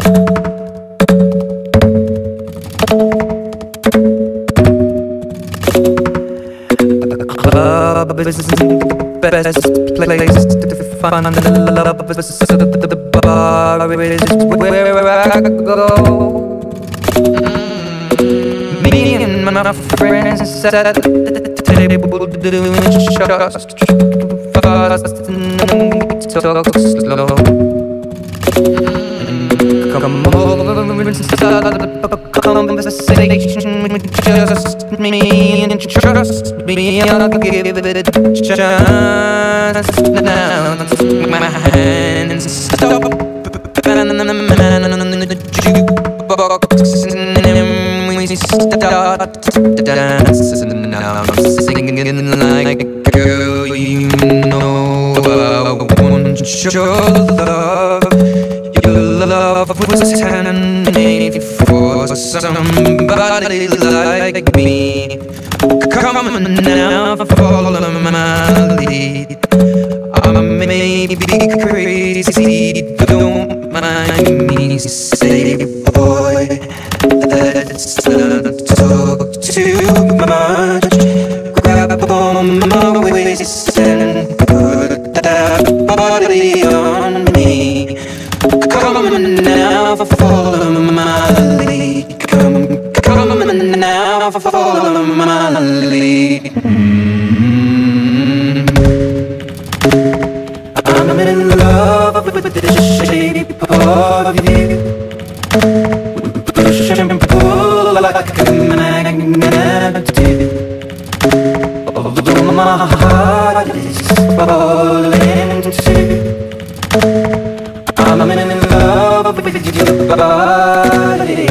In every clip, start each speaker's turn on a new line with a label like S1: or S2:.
S1: Club is the best place to find the love. The bar is where I go. Me and my friends sat at the table doing shots fast and talk slow. Come over and start a conversation with just me and trust me. I'll give it a chance. Now take my hand and stop. And the jukebox and we start to dance. And now I'm singing like a girl, you know I want your love. Your love was handmade for somebody like me. Come on now, follow my lead. I may be crazy, don't mind me. Say, boy, let's not talk too much. Grab on my waist and put that body on me. Come on now, follow my lead. Come now, follow my lead. I'm in love with the shape of you. Push and pull like a magnet do. Although my heart is falling too, I'm in love with your body.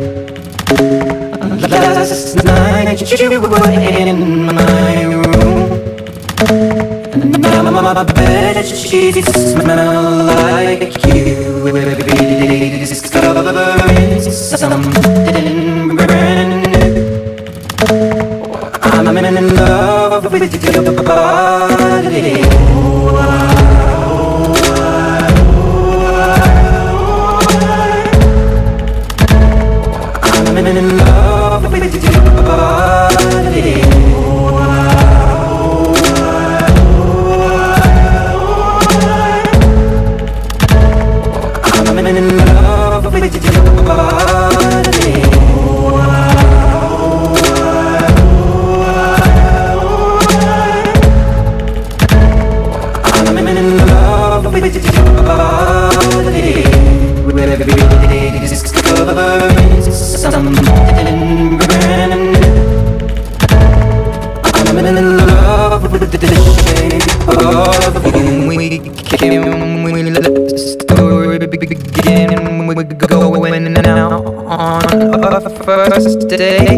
S1: Last night you were in my room, and now my bed sheets smell like you. Every day discovering something brand new. I'm in love with your body. I'm in love with your body. I'm in love with your body. I'm in love with your body. Every day discovering something brand new. I'm in love with the shape of you. We came, we let the story begin. We're going now on our first day.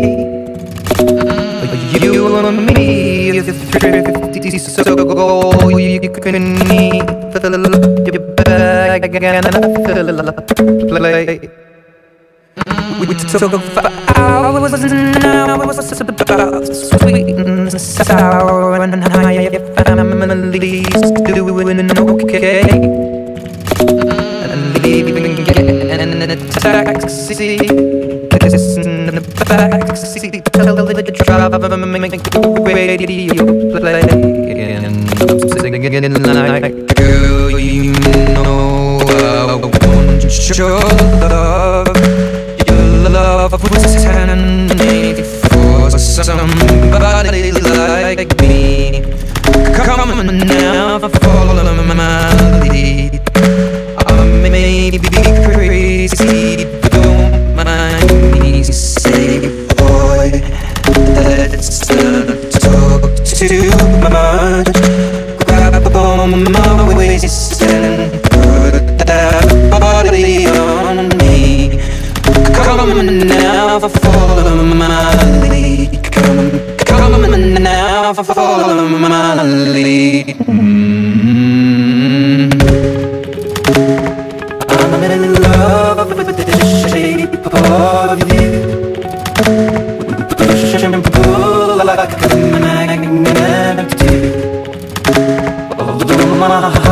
S1: You and me, the thrifty, so go. You can need fill up your bag and fill up play. We took for hours and hours about sweet and sour and how your family's doing okay. And leaving again in a taxi, kissing in the backseat, tell the driver make the radio play. And I'm singing like, girl, you know I want your love. Love was handmade for somebody like me. Come now, follow my lead. I may be crazy, don't mind me. Say, boy, let's not talk too much. Grab on my waist and put that body on me. Come now, follow my lead. Come now, follow my lead. I'm in love with the shape of you. Push and pull like a magnet do. Although my